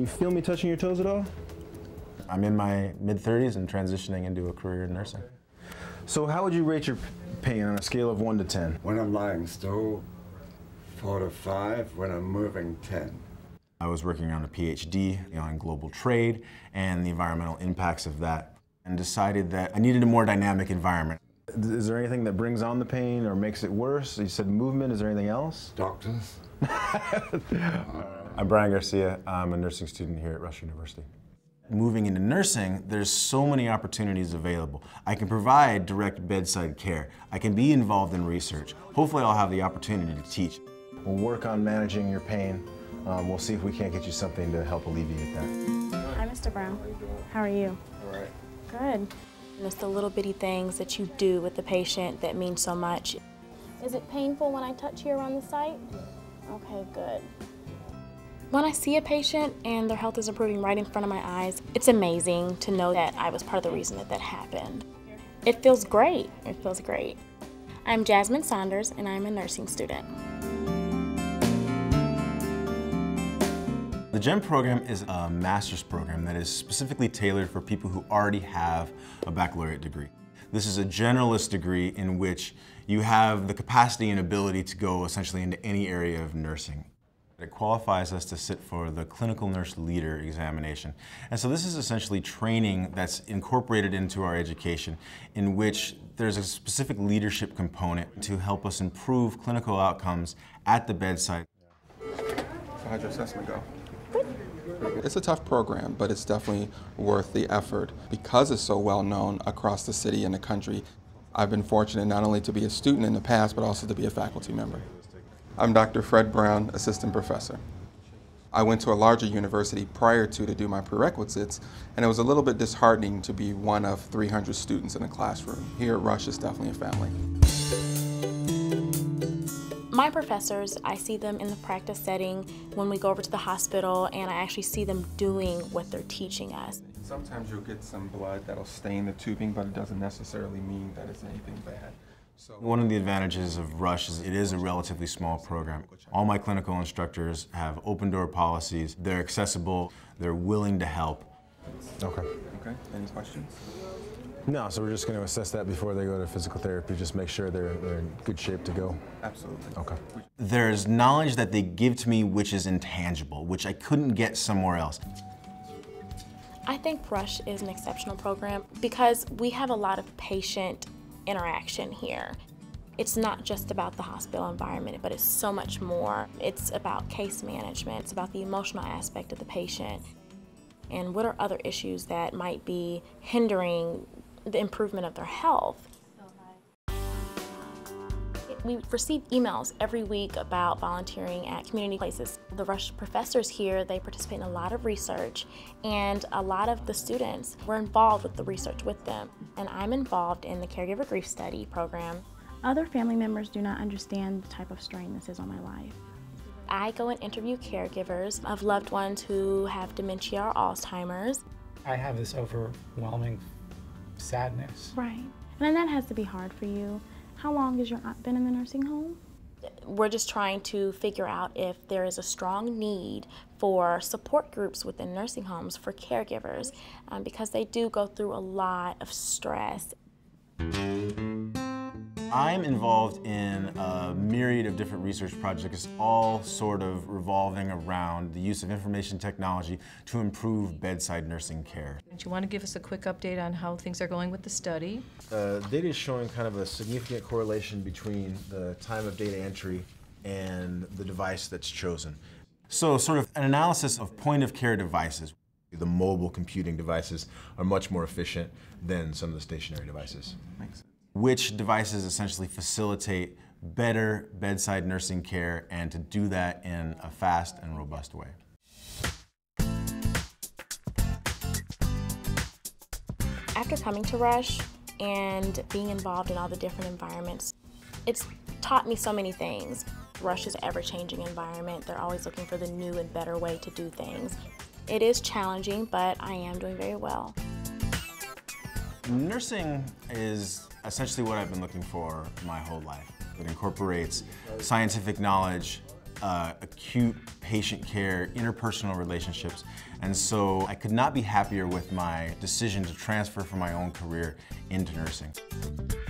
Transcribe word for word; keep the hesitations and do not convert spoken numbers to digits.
you feel me touching your toes at all? I'm in my mid thirties and transitioning into a career in nursing. So how would you rate your pain on a scale of one to ten? When I'm lying still, four to five. When I'm moving, ten. I was working on a PhD on global trade and the environmental impacts of that, and decided that I needed a more dynamic environment. Is there anything that brings on the pain or makes it worse? You said movement, is there anything else? Doctors? I'm Brian Garcia. I'm a nursing student here at Rush University. Moving into nursing, there's so many opportunities available. I can provide direct bedside care. I can be involved in research. Hopefully I'll have the opportunity to teach. We'll work on managing your pain. Um, we'll see if we can't get you something to help alleviate that. Hi, Mister Brown. How are you? All right. Good. And it's the little bitty things that you do with the patient that mean so much. Is it painful when I touch you around the site? Okay, good. When I see a patient and their health is improving right in front of my eyes, it's amazing to know that I was part of the reason that that happened. It feels great. It feels great. I'm Jasmine Saunders, and I'm a nursing student. The GEM program is a master's program that is specifically tailored for people who already have a baccalaureate degree. This is a generalist degree in which you have the capacity and ability to go essentially into any area of nursing. It qualifies us to sit for the clinical nurse leader examination. And so this is essentially training that's incorporated into our education, in which there's a specific leadership component to help us improve clinical outcomes at the bedside. So how'd your assessment go? It's a tough program, but it's definitely worth the effort because it's so well known across the city and the country. I've been fortunate not only to be a student in the past, but also to be a faculty member. I'm Doctor Fred Brown, assistant professor. I went to a larger university prior to to do my prerequisites, and it was a little bit disheartening to be one of three hundred students in a classroom. Here at Rush, it's definitely a family. My professors, I see them in the practice setting when we go over to the hospital, and I actually see them doing what they're teaching us. Sometimes you'll get some blood that'll stain the tubing, but it doesn't necessarily mean that it's anything bad. So one of the advantages of Rush is it is a relatively small program. All my clinical instructors have open door policies. They're accessible. They're willing to help. Okay. Okay, any questions? No, so we're just going to assess that before they go to physical therapy, just make sure they're, they're in good shape to go. Absolutely. Okay. There's knowledge that they give to me which is intangible, which I couldn't get somewhere else. I think Rush is an exceptional program because we have a lot of patient interaction here. It's not just about the hospital environment, but it's so much more. It's about case management. It's about the emotional aspect of the patient. And what are other issues that might be hindering the improvement of their health? We receive emails every week about volunteering at community places. The Rush professors here, they participate in a lot of research, and a lot of the students were involved with the research with them. And I'm involved in the Caregiver Grief Study program. Other family members do not understand the type of strain this is on my life. I go and interview caregivers of loved ones who have dementia or Alzheimer's. I have this overwhelming sadness. Right. And that has to be hard for you. How long has your aunt been in the nursing home? We're just trying to figure out if there is a strong need for support groups within nursing homes for caregivers, um, because they do go through a lot of stress. I'm involved in a myriad of different research projects, all sort of revolving around the use of information technology to improve bedside nursing care. Do you want to give us a quick update on how things are going with the study? Uh, data is showing kind of a significant correlation between the time of data entry and the device that's chosen. So sort of an analysis of point of care devices. The mobile computing devices are much more efficient than some of the stationary devices. Makes sense. Which devices essentially facilitate better bedside nursing care, and to do that in a fast and robust way. After coming to Rush and being involved in all the different environments, it's taught me so many things. Rush is an ever-changing environment. They're always looking for the new and better way to do things. It is challenging, but I am doing very well. Nursing is essentially what I've been looking for my whole life. It incorporates scientific knowledge, uh, acute patient care, interpersonal relationships, and so I could not be happier with my decision to transfer from my own career into nursing.